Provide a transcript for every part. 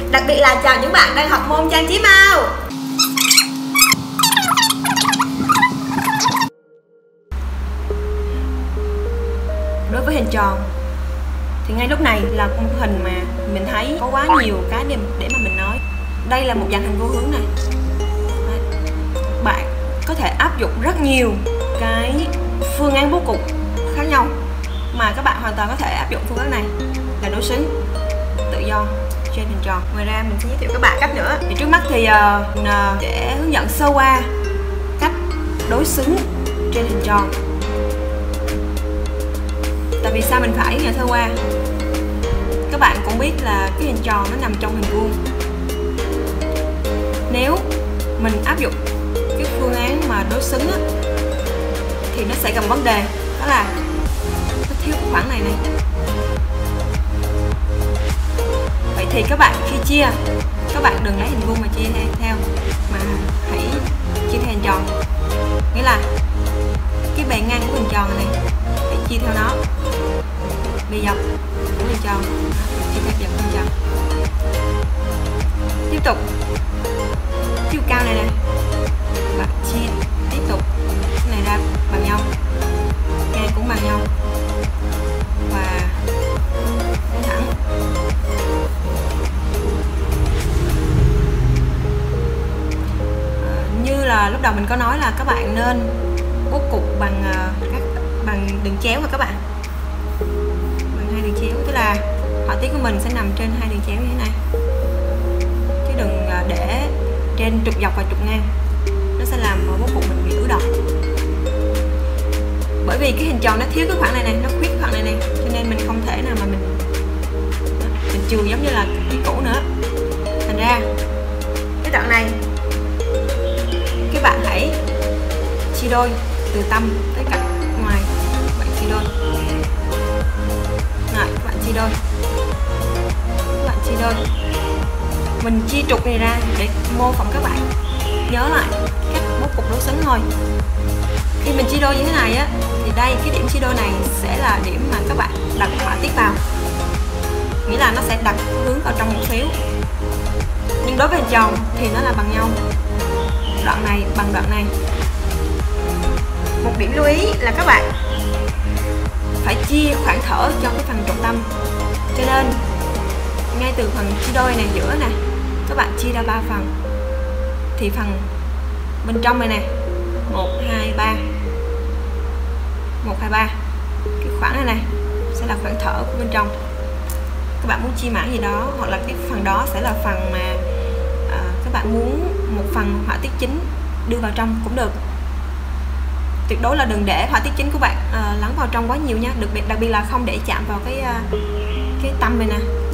Đặc biệt là chào những bạn đang học môn trang trí màu. Đối với hình tròn thì ngay lúc này là một hình mà mình thấy có quá nhiều cái để mà mình nói. Đây là một dạng hình vô hướng này. Đấy. Bạn có thể áp dụng rất nhiều cái phương án bố cục khác nhau, mà các bạn hoàn toàn có thể áp dụng phương án này là đối xứng tự do trên hình tròn. Ngoài ra mình sẽ giới thiệu các bạn cách nữa. Thì trước mắt thì để hướng dẫn sơ qua cách đối xứng trên hình tròn. Tại vì sao mình phải hướng dẫn sơ qua? Các bạn cũng biết là cái hình tròn nó nằm trong hình vuông. Nếu mình áp dụng cái phương án mà đối xứng á, thì nó sẽ gặp vấn đề, đó là nó thiếu khoảng này này. Vậy thì các bạn khi chia, các bạn đừng lấy hình vuông mà chia theo, mà hãy chia theo hình tròn. Nghĩa là cái bề ngang của hình tròn này hãy chia theo nó, bề dọc của hình tròn chia theo dọc hình tròn. Tiếp tục chiều cao này nè, bạn chia tiếp tục cái này ra bằng nhau, ngang cũng bằng nhau và thẳng. Như là lúc đầu mình có nói là các bạn nên bố cục bằng đường chéo, và các bạn bằng hai đường chéo, tức là họa tiết của mình sẽ nằm trên hai đường chéo như thế này, chứ đừng để trên trục dọc và trục ngang, nó sẽ làm bố cục mình bị ứ động. Bởi vì cái hình tròn nó thiếu cái khoảng này này, nó khuyết khoảng này này, cho nên mình không thể nào mà mình trừ giống như là cái cũ nữa. Thành ra cái đoạn này các bạn hãy chia đôi từ tâm tới cạnh ngoài. Các bạn chia đôi. Rồi, các bạn chia đôi. Các bạn chia đôi. Mình chia trục này ra để mô phỏng các bạn nhớ lại cách bố cục đối xứng thôi. Khi mình chia đôi như thế này á, thì đây cái điểm chia đôi này sẽ là điểm mà các bạn đặt họa tiết vào. Nghĩa là nó sẽ đặt hướng vào trong một xíu. Nhưng đối với hình tròn thì nó là bằng nhau. Đoạn này bằng đoạn này. Một điểm lưu ý là các bạn phải chia khoảng thở cho cái phần trọng tâm. Cho nên ngay từ phần chia đôi này giữa nè, các bạn chia ra 3 phần. Thì phần bên trong này nè, 1, 2, 3. 1, 2, 3. Cái khoảng này này sẽ là khoảng thở của bên trong. Các bạn muốn chia mảng gì đó, hoặc là cái phần đó sẽ là phần mà các bạn muốn một phần họa tiết chính đưa vào trong cũng được. Tuyệt đối là đừng để họa tiết chính của bạn lắng vào trong quá nhiều nha, đặc biệt là không để chạm vào cái tâm này nè.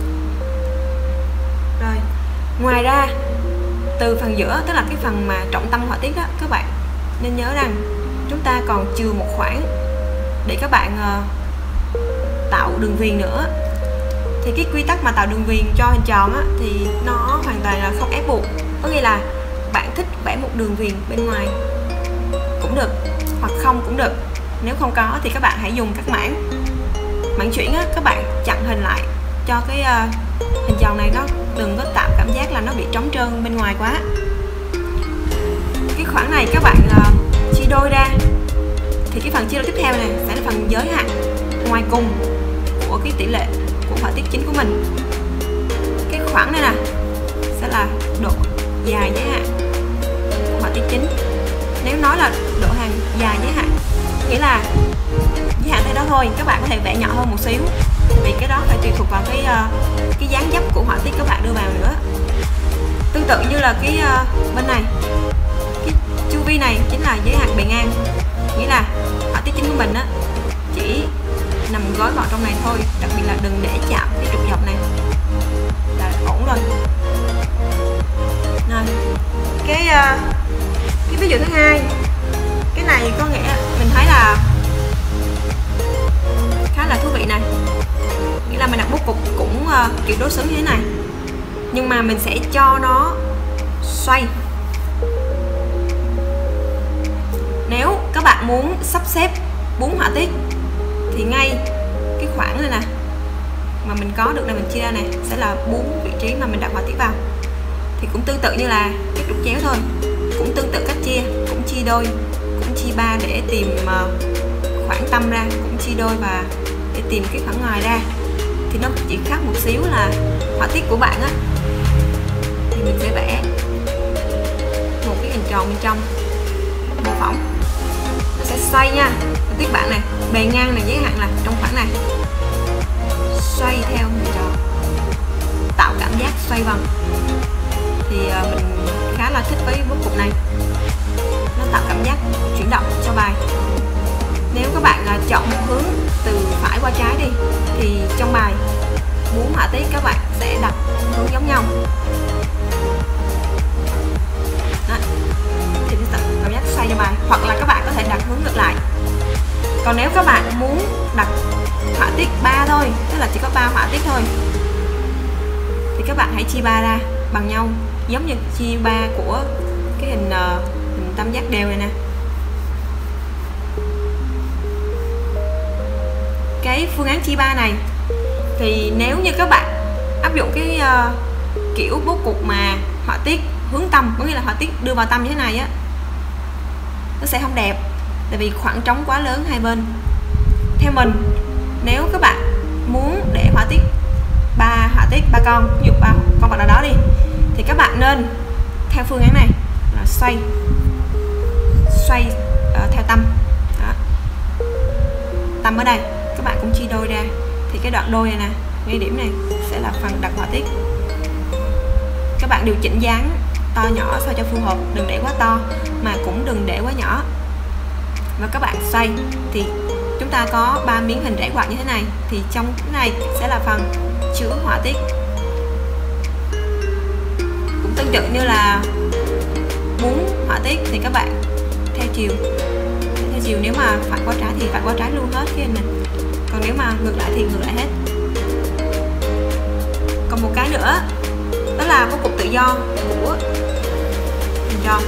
Rồi, ngoài ra từ phần giữa, tức là cái phần mà trọng tâm họa tiết đó, các bạn nên nhớ rằng chúng ta còn chừa một khoảng để các bạn tạo đường viền nữa. Thì cái quy tắc mà tạo đường viền cho hình tròn á, thì nó hoàn toàn là không ép buộc. Có nghĩa là bạn thích vẽ một đường viền bên ngoài cũng được, hoặc không cũng được. Nếu không có thì các bạn hãy dùng các mảng chuyển á, các bạn chặn hình lại cho cái hình tròn này nó đừng có tạo cảm giác là nó bị trống trơn bên ngoài quá. Cái khoảng này các bạn chia đôi ra, thì cái phần chia đôi tiếp theo này sẽ là phần giới hạn ngoài cùng của cái tỷ lệ của họa tiết chính của mình. Cái khoảng này nè sẽ là độ dài giới hạn của họa tiết chính. Nếu nói là độ hàng dài giới hạn, nghĩa là giới hạn tới đó thôi, các bạn có thể vẽ nhỏ hơn một xíu, vì cái đó phải tùy thuộc vào cái dáng dấp của họa tiết các bạn đưa vào nữa. Tương tự như là cái bên này, cái chu vi này chính là giới hạn bề ngang, nghĩa là họa tiết chính của mình á chỉ nằm gói vào trong này thôi, đặc biệt là đừng để chạm cái trục dọc này là ổn rồi. Rồi, cái ví dụ thứ hai, cái này có nghĩa mình thấy là khá là thú vị này. Nghĩa là mình đặt bố cục cũng kiểu đối xứng như thế này, nhưng mà mình sẽ cho nó xoay. Nếu các bạn muốn sắp xếp 4 họa tiết thì ngay cái khoảng này nè, mà mình có được này mình chia ra này sẽ là 4 vị trí mà mình đặt họa tiết vào. Thì cũng tương tự như là cái trục chéo thôi, cũng tương tự cách chia, cũng chia đôi, cũng chia 3 để tìm khoảng tâm ra, cũng chia đôi và để tìm cái khoảng ngoài ra. Thì nó chỉ khác một xíu là họa tiết của bạn á thì mình sẽ vẽ một cái hình tròn bên trong mô phỏng, nó sẽ xoay nha. Họa tiết bạn này bề ngang này giới hạn là trong khoảng này, xoay theo hình tròn, tạo cảm giác xoay vòng. Thì mình khá là thích với bố cục này, nó tạo cảm giác chuyển động cho bài. Nếu các bạn chọn một hướng từ phải qua trái đi thì trong bài 4 họa tiết các bạn sẽ đặt hướng giống nhau. Đó. Thì nó tạo cảm giác xoay cho bài, hoặc là các bạn có thể đặt hướng ngược lại. Còn nếu các bạn muốn đặt họa tiết 3 thôi, tức là chỉ có 3 họa tiết thôi, thì các bạn hãy chia 3 ra bằng nhau, giống như chia 3 của cái hình tam giác đều này nè. Cái phương án chia 3 này thì nếu như các bạn áp dụng cái kiểu bố cục mà họa tiết hướng tâm, có nghĩa là họa tiết đưa vào tâm như thế này á, nó sẽ không đẹp, tại vì khoảng trống quá lớn hai bên. Theo mình, nếu các bạn muốn để họa tiết 3 con, ví dụ 3 con vật nào đó đi, thì các bạn nên theo phương án này là xoay theo tâm. Đó. Tâm ở đây các bạn cũng chia đôi ra, thì cái đoạn đôi này nè, ngay điểm này sẽ là phần đặt họa tiết. Các bạn điều chỉnh dáng to nhỏ sao cho phù hợp, đừng để quá to mà cũng đừng để quá nhỏ. Và các bạn xoay thì chúng ta có 3 miếng hình rẽ quạt như thế này, thì trong cái này sẽ là phần chữ họa tiết. Cũng tương tự như là 4 họa tiết thì các bạn theo chiều, nếu mà phải qua trái thì phải qua trái luôn hết cái hình này, còn nếu mà ngược lại thì ngược lại hết. Còn một cái nữa đó là bố cục tự do của hình tròn.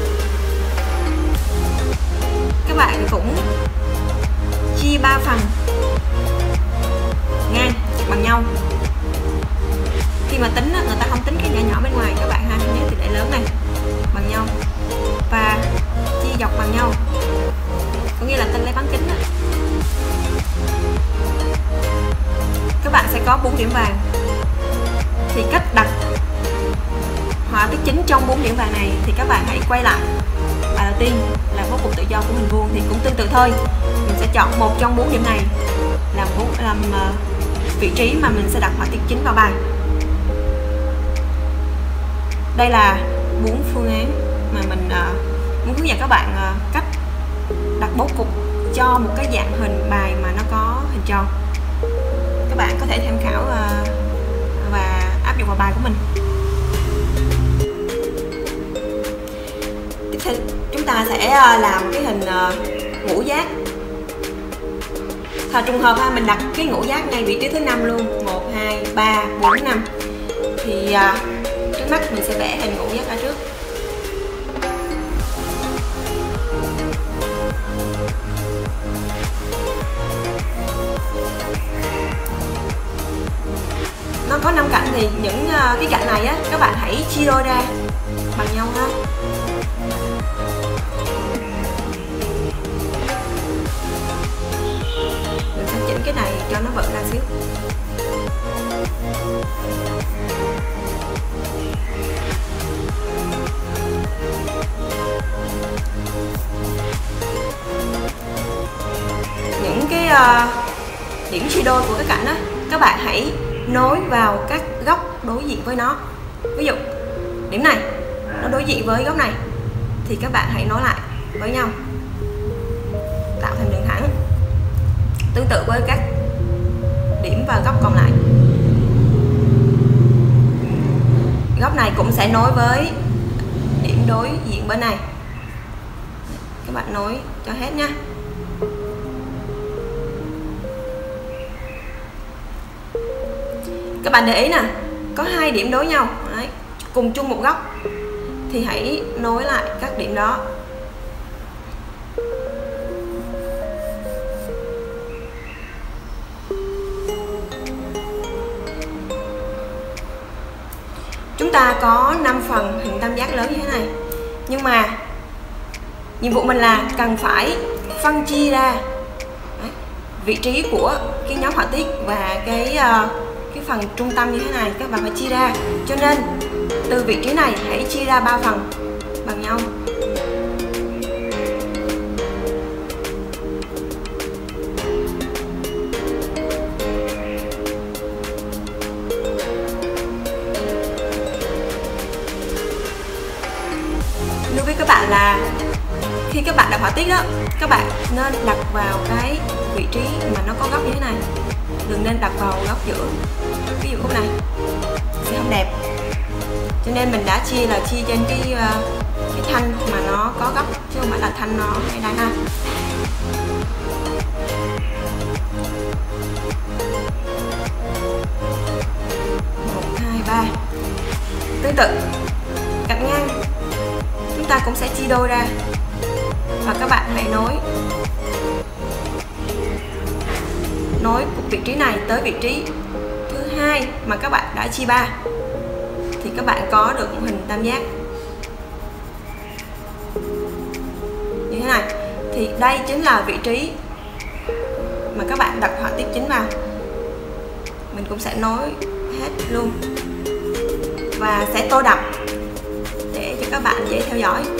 Các bạn cũng chia 3 phần ngang bằng nhau. Khi mà tính người ta không tính cái nhỏ nhỏ bên ngoài các bạn ha, nhớ tỷ lệ lớn này bằng nhau và chia dọc bằng nhau, có nghĩa là tính lấy bán kính đó. Các bạn sẽ có 4 điểm vàng. Thì cách đặt họa tiết chính trong 4 điểm vàng này thì các bạn hãy quay lại bài đầu tiên là bố cục tự do của hình vuông, thì cũng tương tự thôi, mình sẽ chọn một trong 4 điểm này làm vị trí mà mình sẽ đặt họa tiết chính vào bài. Đây là 4 phương án mà mình muốn hướng dẫn các bạn cách đặt bố cục cho một cái dạng hình bài mà nó có hình tròn. Các bạn có thể tham khảo và áp dụng vào bài của mình. Tiếp theo chúng ta sẽ làm cái hình ngũ giác. Thật trùng hợp ha, mình đặt cái ngũ giác ngay vị trí thứ 5 luôn, 1, 2, 3, 4, 5. Thì trước mắt mình sẽ vẽ hình ngũ giác ra trước. Nó có 5 cạnh thì những cái cạnh này á các bạn hãy chia đôi ra bằng nhau ha. Mình sẽ chỉnh cái này cho nó vợn ra xíu. Những cái điểm chia đôi của cái cạnh đó các bạn hãy nối vào các góc đối diện với nó. Ví dụ điểm này nó đối diện với góc này thì các bạn hãy nối lại với nhau tạo thành đường thẳng. Tương tự với các điểm và góc còn lại, góc này cũng sẽ nối với điểm đối diện bên này. Các bạn nối cho hết nha. Các bạn để ý nè, có 2 điểm đối nhau đấy, cùng chung một góc thì hãy nối lại các điểm đó. chúng ta có 5 phần hình tam giác lớn như thế này, nhưng mà nhiệm vụ mình là cần phải phân chia ra vị trí của cái nhóm họa tiết và cái phần trung tâm như thế này, các bạn phải chia ra. Cho nên từ vị trí này hãy chia ra 3 phần bằng nhau. Lưu với các bạn là khi các bạn đặt họa tiết đó, các bạn nên đặt vào cái vị trí mà nó có góc như thế này, đừng nên đặt vào góc giữa. Ví dụ góc này sẽ không đẹp, cho nên mình đã chia trên cái thanh mà nó có góc, chứ không phải là thanh nó hay đây ha. Một, hai, ba. Tương tự cạnh ngang chúng ta cũng sẽ chia đôi ra, và các bạn hãy nối vị trí này tới vị trí thứ hai mà các bạn đã chia 3, thì các bạn có được một hình tam giác như thế này. Thì đây chính là vị trí mà các bạn đặt họa tiết chính vào. Mình cũng sẽ nối hết luôn và sẽ tô đậm để cho các bạn dễ theo dõi.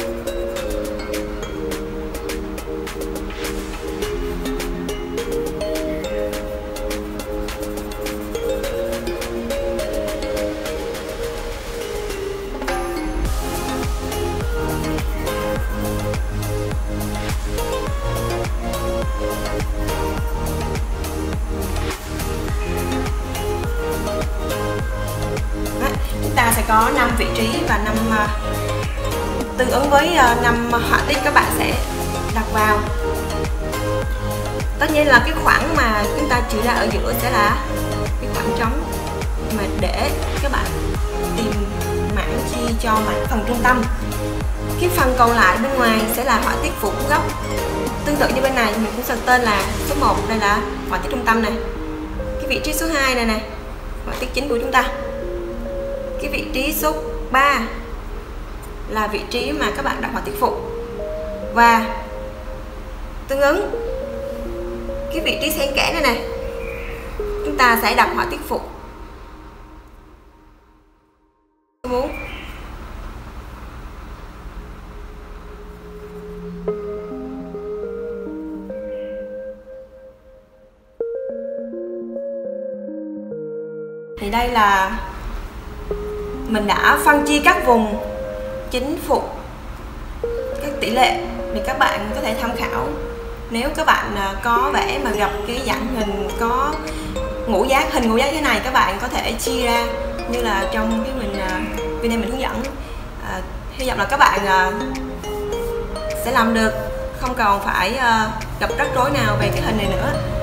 Chúng ta sẽ có 5 vị trí và 5 tương ứng với 5 họa tiết các bạn sẽ đặt vào. Tất nhiên là cái khoảng mà chúng ta trừ ra ở giữa sẽ là cái khoảng trống mà để các bạn tìm mảng chia cho mảng phần trung tâm. Cái phần còn lại bên ngoài sẽ là họa tiết phụ của góc. Tương tự như bên này mình cũng sẽ tên là số 1, đây là họa tiết trung tâm này. Cái vị trí số 2 này nè, họa tiết chính của chúng ta. Cái vị trí số 3 là vị trí mà các bạn đặt họa tiết phụ, và tương ứng cái vị trí xen kẽ này này chúng ta sẽ đặt họa tiết phụ. Thì đây là mình đã phân chia các vùng chính phụ, các tỷ lệ để các bạn có thể tham khảo. Nếu các bạn có vẽ mà gặp cái dạng hình có hình ngũ giác thế này, các bạn có thể chia ra như là trong cái video mình hướng dẫn. Hy vọng là các bạn sẽ làm được, không còn phải gặp rắc rối nào về cái hình này nữa.